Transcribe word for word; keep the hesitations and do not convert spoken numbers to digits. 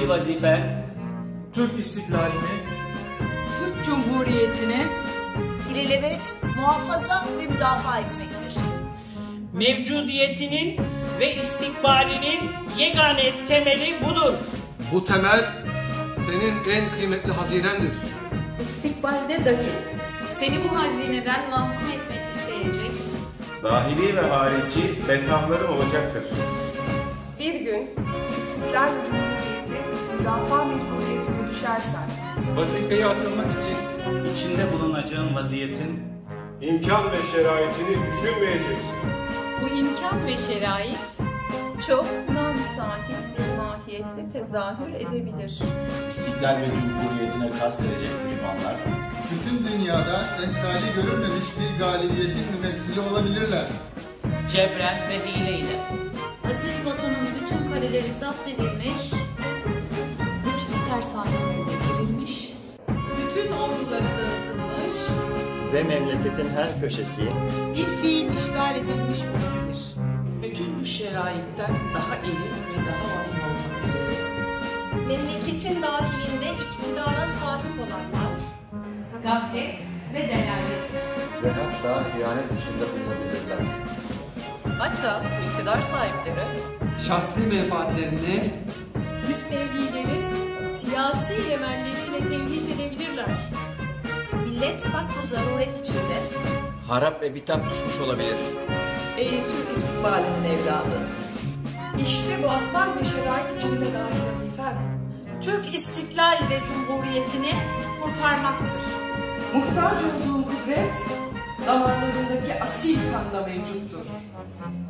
birinci vazife, Türk istiklalini, Türk Cumhuriyeti'ni ilelebet muhafaza ve müdafaa etmektir. mevcudiyetinin ve istikbalinin yegane temeli budur. Bu temel senin en kıymetli hazinendir. İstikbalde dahi seni bu hazineden mahrum etmek isteyecek dahili ve harici bedhahları olacaktır. bir gün istiklal ve cumhuriyeti müdafaa mecburiyetine düşersen, vazifeye atılmak için İçinde bulunacağın vaziyetin imkan ve şeraitini düşünmeyeceksin. bu imkan ve şerait çok namüsait bir mahiyette tezahür edebilir. İstiklal ve Cumhuriyetine kastedecek düşmanlar bütün dünyada emsali görülmemiş bir galibiyetin mümessili olabilirler. Cebren ve hileyle. aziz vatanın bütün kaleleri zapt edilmiş, bütün tersanelerine girilmiş, bütün orduları dağıtılmış ve memleketin her köşesi Bir fiil işgal edilmiş olabilir. Bütün bu şeraitten daha elim ve daha alim olmak üzere Memleketin dahilinde iktidara sahip olanlar, gaflet ve delalet. ve hatta ihanet içinde bulunabilirler. Hatta iktidar sahipleri şahsi menfaatlerini Müstevlilerin siyasi emelleriyle tevhid edebilirler. millet vakfu zaruret içinde Harap ve bitap düşmüş olabilir. Ey Türk istikbalinin evladı! İşte bu ahval ve şerait içinde dahi vazifen Türk istiklal ve cumhuriyetini kurtarmaktır. muhtaç olduğun kudret damarlarındaki asil kanla mevcuttur.